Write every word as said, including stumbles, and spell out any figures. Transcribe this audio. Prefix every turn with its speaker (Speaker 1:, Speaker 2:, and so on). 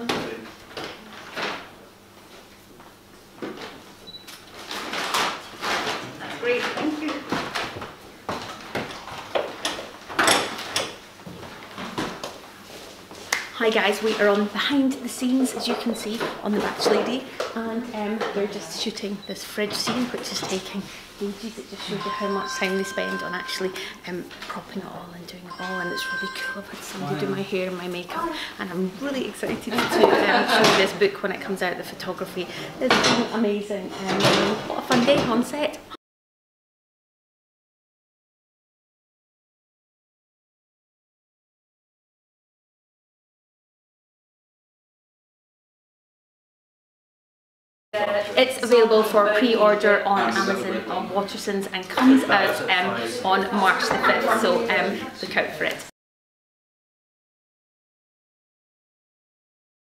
Speaker 1: That's great, thank you. Hi guys, we are on behind the scenes, as you can see, on the Batch Lady, and um, we're just shooting this fridge scene, which is taking ages. It just shows you how much time they spend on actually um, propping it all and doing it all, and it's really cool. I've had somebody do my hair and my makeup, and I'm really excited to um, show you this book when it comes out. The photography is amazing, and um, what a fun day on set. It's available for pre-order on Amazon on Watersons and comes out um, on March the fifth, so um, look out for it.